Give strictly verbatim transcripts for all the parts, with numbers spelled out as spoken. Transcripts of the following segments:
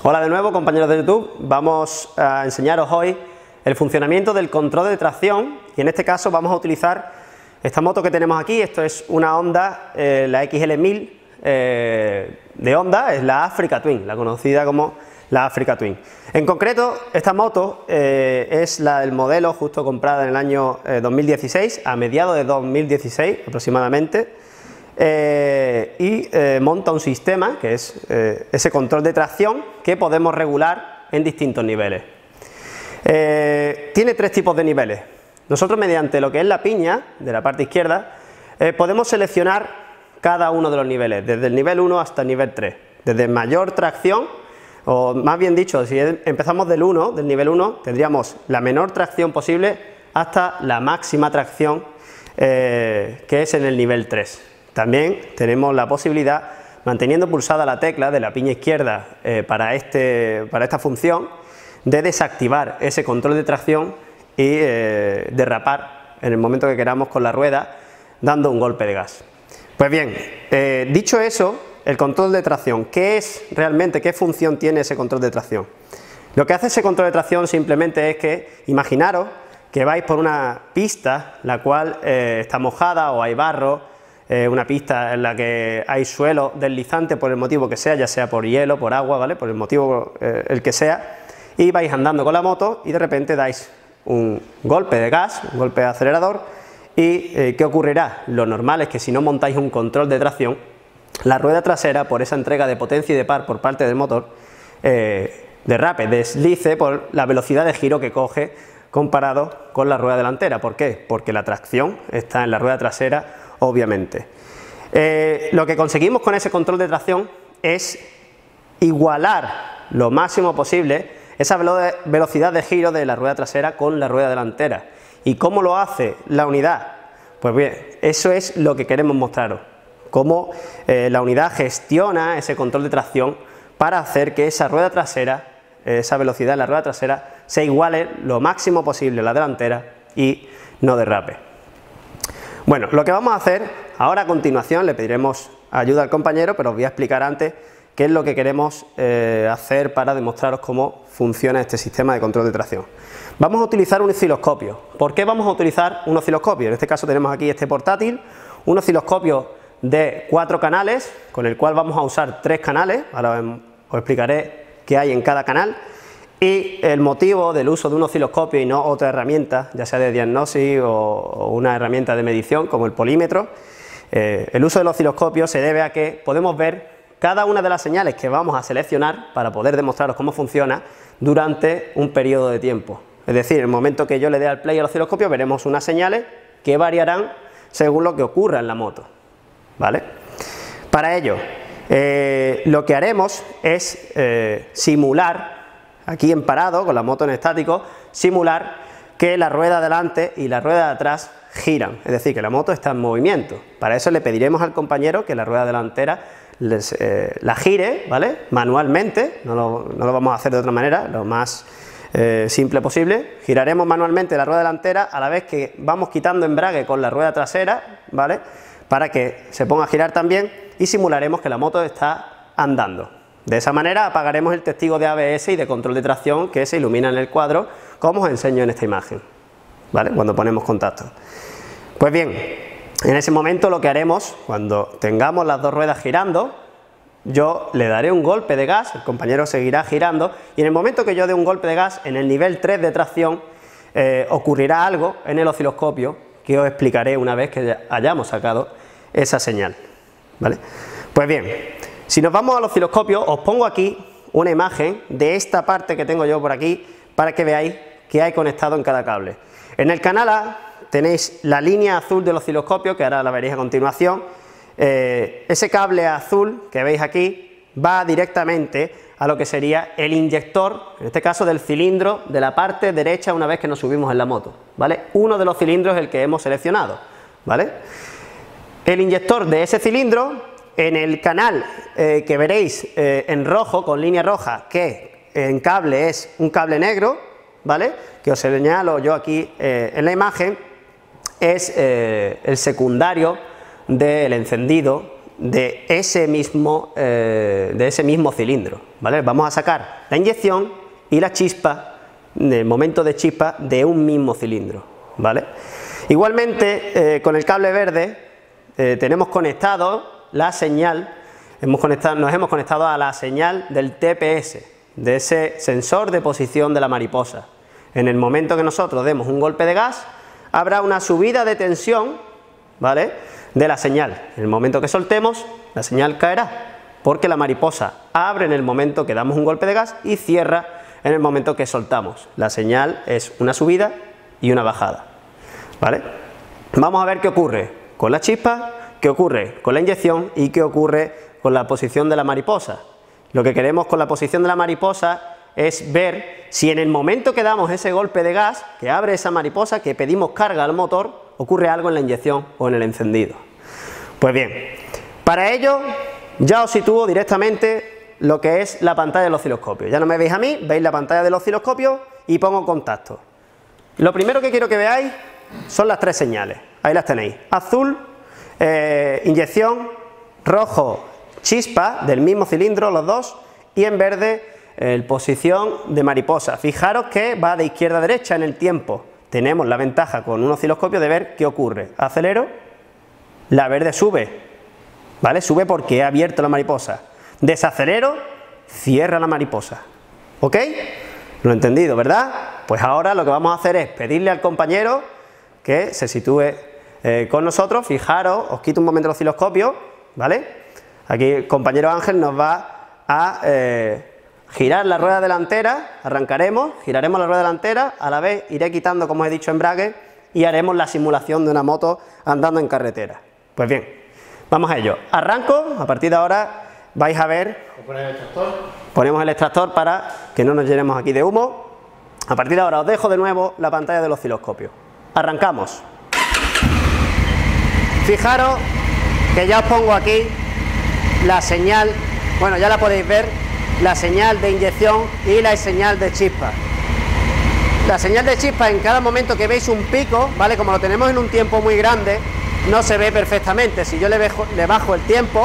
Hola de nuevo, compañeros de YouTube. Vamos a enseñaros hoy el funcionamiento del control de tracción y en este caso vamos a utilizar esta moto que tenemos aquí. Esto es una Honda, eh, la X L mil eh, de Honda, es la Africa Twin, la conocida como la Africa Twin. En concreto, esta moto eh, es la del modelo justo comprada en el año eh, dos mil dieciséis, a mediados de dos mil dieciséis aproximadamente. Eh, y eh, monta un sistema que es eh, ese control de tracción que podemos regular en distintos niveles. Eh, tiene tres tipos de niveles. Nosotros, mediante lo que es la piña de la parte izquierda, eh, podemos seleccionar cada uno de los niveles, desde el nivel uno hasta el nivel tres, desde mayor tracción, o más bien dicho, si empezamos del uno, del nivel uno, tendríamos la menor tracción posible hasta la máxima tracción, eh, que es en el nivel tres. También tenemos la posibilidad, manteniendo pulsada la tecla de la piña izquierda eh, para, este, para esta función, de desactivar ese control de tracción y eh, derrapar en el momento que queramos con la rueda, dando un golpe de gas. Pues bien, eh, dicho eso, el control de tracción, ¿qué es realmente, qué función tiene ese control de tracción? Lo que hace ese control de tracción simplemente es que, imaginaros que vais por una pista, la cual eh, está mojada o hay barro, Eh, una pista en la que hay suelo deslizante por el motivo que sea, ya sea por hielo, por agua, ¿vale? Por el motivo eh, el que sea, y vais andando con la moto y de repente dais un golpe de gas, un golpe de acelerador, y eh, ¿qué ocurrirá? Lo normal es que si no montáis un control de tracción, la rueda trasera, por esa entrega de potencia y de par por parte del motor, eh, derrape, deslice por la velocidad de giro que coge comparado con la rueda delantera. ¿Por qué? Porque la tracción está en la rueda trasera, obviamente. Eh, lo que conseguimos con ese control de tracción es igualar lo máximo posible esa velo velocidad de giro de la rueda trasera con la rueda delantera. ¿Y cómo lo hace la unidad? Pues bien, eso es lo que queremos mostraros, cómo eh, la unidad gestiona ese control de tracción para hacer que esa rueda trasera, esa velocidad en la rueda trasera, se iguale lo máximo posible a la delantera y no derrape. Bueno, lo que vamos a hacer ahora a continuación, le pediremos ayuda al compañero, pero os voy a explicar antes qué es lo que queremos eh, hacer para demostraros cómo funciona este sistema de control de tracción. Vamos a utilizar un osciloscopio. ¿Por qué vamos a utilizar un osciloscopio? En este caso tenemos aquí este portátil, un osciloscopio de cuatro canales, con el cual vamos a usar tres canales, ahora os explicaré qué hay en cada canal. Y el motivo del uso de un osciloscopio y no otra herramienta, ya sea de diagnosis o una herramienta de medición como el polímetro, eh, el uso del osciloscopio se debe a que podemos ver cada una de las señales que vamos a seleccionar para poder demostraros cómo funciona durante un periodo de tiempo. Es decir, en el momento que yo le dé al play al osciloscopio veremos unas señales que variarán según lo que ocurra en la moto, ¿vale? Para ello, eh, lo que haremos es eh, simular, aquí en parado, con la moto en estático, simular que la rueda de delante y la rueda de atrás giran, es decir, que la moto está en movimiento. Para eso le pediremos al compañero que la rueda delantera les, eh, la gire, ¿vale? Manualmente, no lo, no lo vamos a hacer de otra manera, lo más eh, simple posible. Giraremos manualmente la rueda delantera a la vez que vamos quitando embrague con la rueda trasera, ¿vale? Para que se ponga a girar también y simularemos que la moto está andando. De esa manera apagaremos el testigo de A B S y de control de tracción que se ilumina en el cuadro, como os enseño en esta imagen, ¿vale? Cuando ponemos contacto. Pues bien, en ese momento lo que haremos, cuando tengamos las dos ruedas girando, yo le daré un golpe de gas, el compañero seguirá girando, y en el momento que yo dé un golpe de gas, en el nivel tres de tracción, eh, ocurrirá algo en el osciloscopio que os explicaré una vez que hayamos sacado esa señal, ¿vale? Pues bien, si nos vamos al osciloscopio, os pongo aquí una imagen de esta parte que tengo yo por aquí para que veáis qué hay conectado en cada cable. En el canal A tenéis la línea azul del osciloscopio, que ahora la veréis a continuación. Eh, ese cable azul que veis aquí va directamente a lo que sería el inyector, en este caso del cilindro de la parte derecha una vez que nos subimos en la moto, ¿vale? Uno de los cilindros es el que hemos seleccionado, ¿vale? El inyector de ese cilindro, en el canal eh, que veréis eh, en rojo, con línea roja, que en cable es un cable negro, ¿vale? Que os señalo yo aquí eh, en la imagen, es eh, el secundario del encendido de ese mismo, eh, de ese mismo cilindro, ¿vale? Vamos a sacar la inyección y la chispa, el momento de chispa de un mismo cilindro, ¿vale? Igualmente, eh, con el cable verde eh, tenemos conectado la señal, hemos conectado, nos hemos conectado a la señal del T P S, de ese sensor de posición de la mariposa. En el momento que nosotros demos un golpe de gas, habrá una subida de tensión, ¿vale?, de la señal. En el momento que soltemos, la señal caerá, porque la mariposa abre en el momento que damos un golpe de gas y cierra en el momento que soltamos. La señal es una subida y una bajada, ¿vale? Vamos a ver qué ocurre con la chispa, qué ocurre con la inyección y qué ocurre con la posición de la mariposa. Lo que queremos con la posición de la mariposa es ver si en el momento que damos ese golpe de gas, que abre esa mariposa, que pedimos carga al motor, ocurre algo en la inyección o en el encendido. Pues bien, para ello ya os sitúo directamente lo que es la pantalla del osciloscopio. Ya no me veis a mí, veis la pantalla del osciloscopio y pongo contacto. Lo primero que quiero que veáis son las tres señales, ahí las tenéis: azul, eh, inyección; rojo, chispa, del mismo cilindro los dos; y en verde, eh, posición de mariposa. Fijaros que va de izquierda a derecha en el tiempo. Tenemos la ventaja con un osciloscopio de ver qué ocurre. Acelero, la verde sube, ¿vale? Sube porque he abierto la mariposa. Desacelero, cierra la mariposa. ¿Ok? Lo he entendido, ¿verdad? Pues ahora lo que vamos a hacer es pedirle al compañero que se sitúe eh, con nosotros. Fijaros, os quito un momento el osciloscopio, ¿vale? Aquí el compañero Ángel nos va a eh, girar la rueda delantera, arrancaremos, giraremos la rueda delantera, a la vez iré quitando, como os he dicho, embrague y haremos la simulación de una moto andando en carretera. Pues bien, vamos a ello. Arranco, a partir de ahora vais a ver, ¿Poner el extractor? Ponemos el extractor para que no nos llenemos aquí de humo. A partir de ahora os dejo de nuevo la pantalla del osciloscopio. Arrancamos. Fijaros que ya os pongo aquí la señal, bueno, ya la podéis ver, la señal de inyección y la señal de chispa. La señal de chispa, en cada momento que veis un pico, ¿vale?, como lo tenemos en un tiempo muy grande, no se ve perfectamente. Si yo le, bejo, le bajo el tiempo,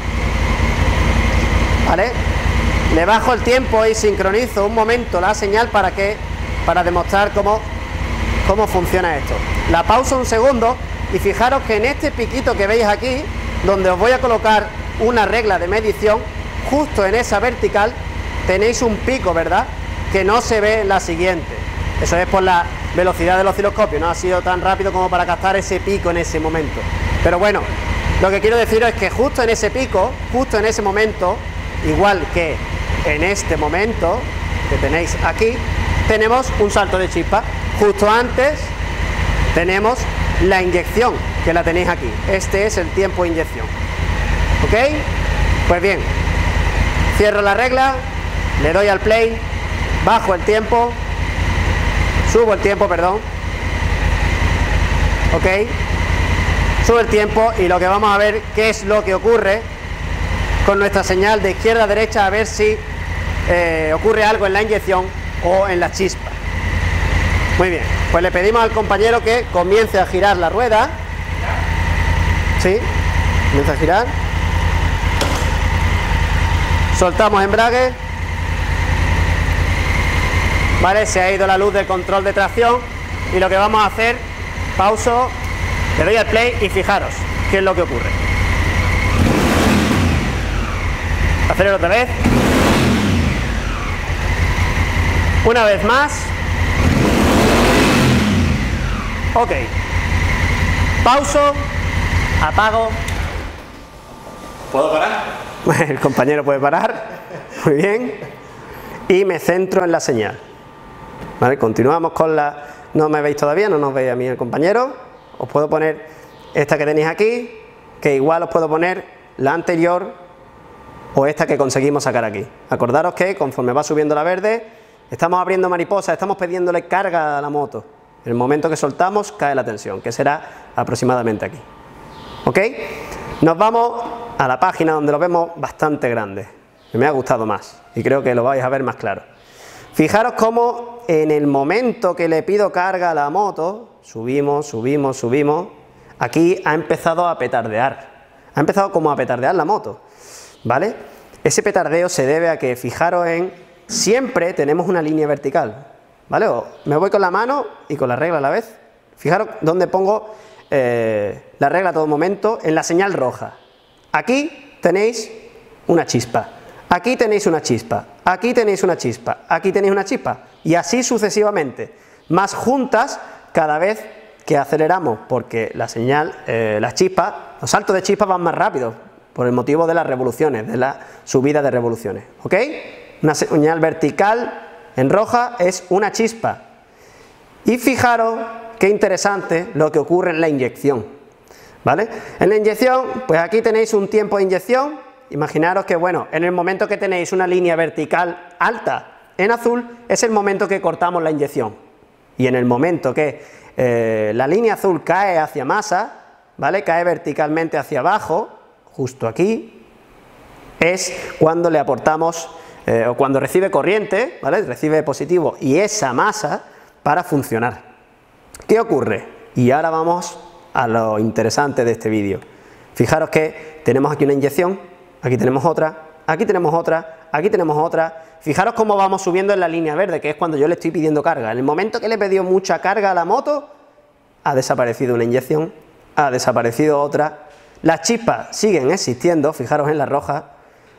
¿vale?, le bajo el tiempo y sincronizo un momento la señal para que, para demostrar cómo, cómo funciona esto. La pauso un segundo y fijaros que en este piquito que veis aquí, donde os voy a colocar una regla de medición, justo en esa vertical tenéis un pico, ¿verdad?, que no se ve en la siguiente. Eso es por la velocidad del osciloscopio, no ha sido tan rápido como para captar ese pico en ese momento. Pero bueno, lo que quiero deciros es que justo en ese pico, justo en ese momento, igual que en este momento que tenéis aquí, tenemos un salto de chispa. Justo antes tenemos la inyección, que la tenéis aquí. Este es el tiempo de inyección. ¿Ok? Pues bien, cierro la regla, le doy al play, bajo el tiempo, subo el tiempo, perdón. Ok, subo el tiempo y lo que vamos a ver qué es lo que ocurre con nuestra señal de izquierda a derecha, a ver si eh, ocurre algo en la inyección o en la chispa. Muy bien, pues le pedimos al compañero que comience a girar la rueda. ¿Sí? Comienza a girar. Soltamos embrague. Vale, se ha ido la luz del control de tracción y lo que vamos a hacer, pauso, le doy al play y fijaros qué es lo que ocurre. Acelero otra vez. Una vez más. Ok. Pauso, apago. ¿Puedo parar? El compañero puede parar. Muy bien. Y me centro en la señal. Vale, continuamos con la... No me veis todavía, no nos veis a mí el compañero. Os puedo poner esta que tenéis aquí, que igual os puedo poner la anterior o esta que conseguimos sacar aquí. Acordaros que conforme va subiendo la verde, estamos abriendo mariposa, estamos pidiéndole carga a la moto. En el momento que soltamos, cae la tensión, que será aproximadamente aquí. ¿Ok? Nos vamos a la página donde lo vemos bastante grande, que me ha gustado más y creo que lo vais a ver más claro. Fijaros cómo en el momento que le pido carga a la moto, subimos, subimos, subimos, aquí ha empezado a petardear, ha empezado como a petardear la moto, ¿vale? Ese petardeo se debe a que, fijaros en, siempre tenemos una línea vertical, ¿vale? O me voy con la mano y con la regla a la vez. Fijaros dónde pongo eh, la regla a todo momento, en la señal roja. Aquí tenéis una chispa, aquí tenéis una chispa, aquí tenéis una chispa, aquí tenéis una chispa, y así sucesivamente, más juntas cada vez que aceleramos, porque la señal, eh, las chispas, los saltos de chispas van más rápidos, por el motivo de las revoluciones, de la subida de revoluciones, ¿ok? Una señal vertical en roja es una chispa. Y fijaros qué interesante lo que ocurre en la inyección, ¿vale? En la inyección, pues aquí tenéis un tiempo de inyección. Imaginaros que, bueno, en el momento que tenéis una línea vertical alta en azul, es el momento que cortamos la inyección. Y en el momento que eh, la línea azul cae hacia masa, ¿vale? Cae verticalmente hacia abajo, justo aquí, es cuando le aportamos, eh, o cuando recibe corriente, ¿vale? Recibe positivo y esa masa para funcionar. ¿Qué ocurre? Y ahora vamos a lo interesante de este vídeo. Fijaros que tenemos aquí una inyección, aquí tenemos otra, aquí tenemos otra, aquí tenemos otra. Fijaros cómo vamos subiendo en la línea verde, que es cuando yo le estoy pidiendo carga. En el momento que le he pedido mucha carga a la moto, ha desaparecido una inyección, ha desaparecido otra. Las chispas siguen existiendo, fijaros en la roja,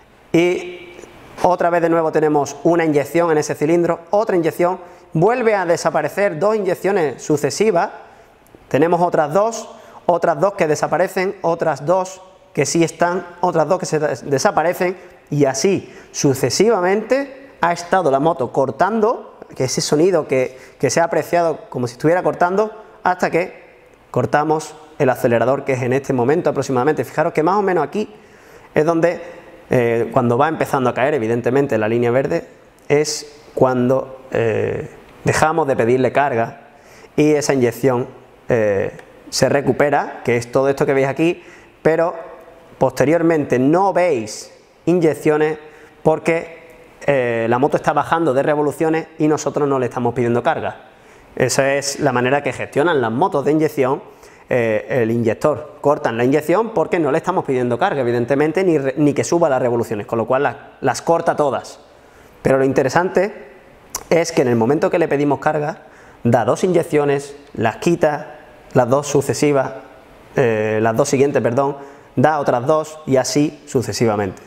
y otra vez de nuevo tenemos una inyección en ese cilindro, otra inyección, vuelve a desaparecer dos inyecciones sucesivas, tenemos otras dos, otras dos que desaparecen, otras dos que sí están, otras dos que se desaparecen, y así sucesivamente ha estado la moto cortando, que ese sonido que, que se ha apreciado como si estuviera cortando, hasta que cortamos el acelerador, que es en este momento aproximadamente. Fijaros que más o menos aquí es donde, eh, cuando va empezando a caer, evidentemente la línea verde, es cuando eh, dejamos de pedirle carga y esa inyección eh, se recupera, que es todo esto que veis aquí, pero posteriormente no veis inyecciones porque eh, la moto está bajando de revoluciones y nosotros no le estamos pidiendo carga. Esa es la manera que gestionan las motos de inyección, eh, el inyector. Cortan la inyección porque no le estamos pidiendo carga, evidentemente, ni, re, ni que suba las revoluciones, con lo cual las, las corta todas. Pero lo interesante es que en el momento que le pedimos carga, da dos inyecciones, las quita, las dos sucesivas, eh, las dos siguientes, perdón, da otras dos y así sucesivamente.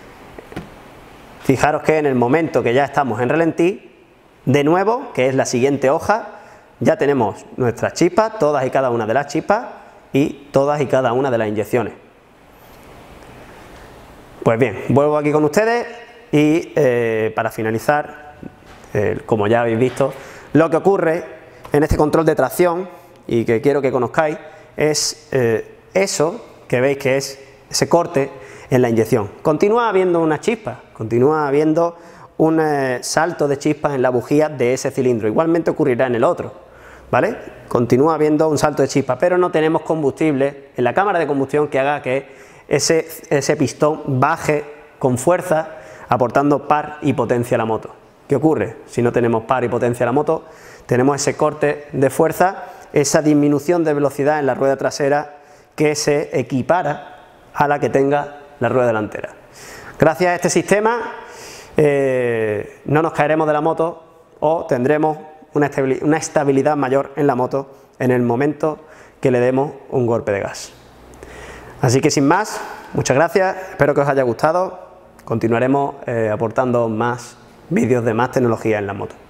Fijaros que en el momento que ya estamos en ralentí, de nuevo, que es la siguiente hoja, ya tenemos nuestras chispas, todas y cada una de las chispas y todas y cada una de las inyecciones. Pues bien, vuelvo aquí con ustedes y eh, para finalizar, eh, como ya habéis visto, lo que ocurre en este control de tracción y que quiero que conozcáis es eh, eso que veis que es ese corte en la inyección. Continúa habiendo una chispa, continúa habiendo un eh, salto de chispas en la bujía de ese cilindro, igualmente ocurrirá en el otro, ¿vale? Continúa habiendo un salto de chispas, pero no tenemos combustible en la cámara de combustión que haga que ese, ese pistón baje con fuerza, aportando par y potencia a la moto. ¿Qué ocurre? Si no tenemos par y potencia a la moto, tenemos ese corte de fuerza, esa disminución de velocidad en la rueda trasera que se equipara a la que tenga la rueda delantera. Gracias a este sistema eh, no nos caeremos de la moto o tendremos una estabilidad, una estabilidad mayor en la moto en el momento que le demos un golpe de gas. Así que sin más, muchas gracias, espero que os haya gustado, continuaremos eh, aportando más vídeos de más tecnología en la moto.